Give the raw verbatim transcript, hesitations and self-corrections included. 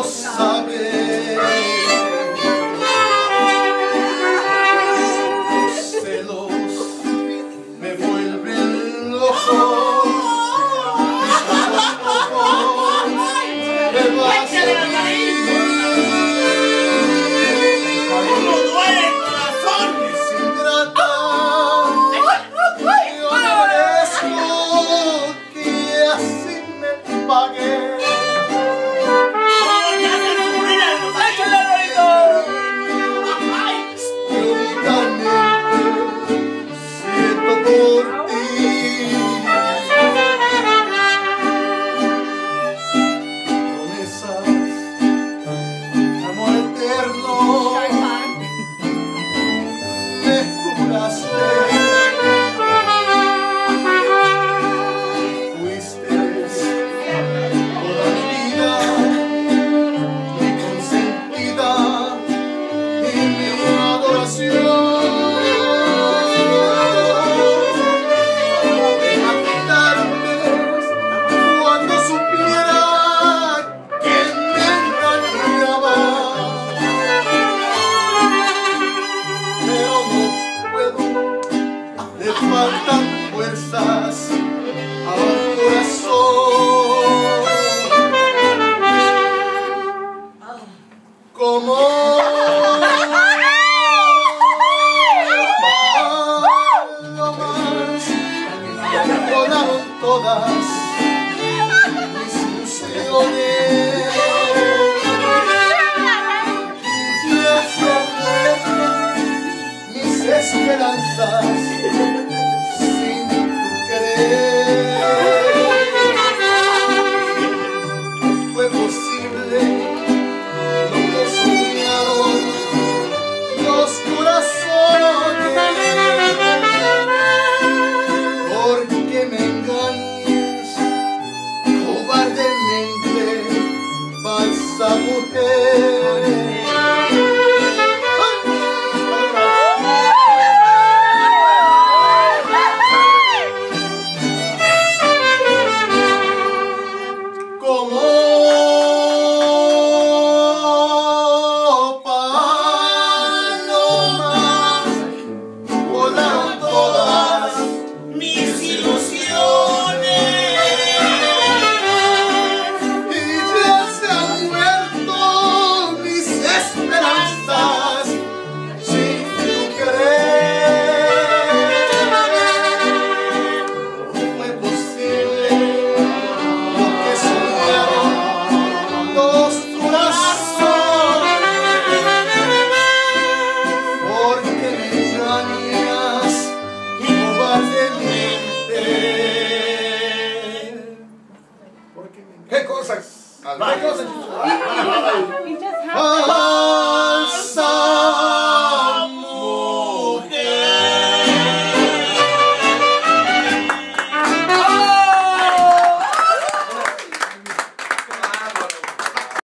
sabes. Los celos me vuelven loco. Me vas a ir. ¡No duele el corazón! Es ingrata. Yo merezco que así me pague. Por ti, promesas, amor eterno, me juraste, fuiste toda mi vida, mi consentida y mi adoración. Le faltan fuerzas al corazón. Como lo más volaron todas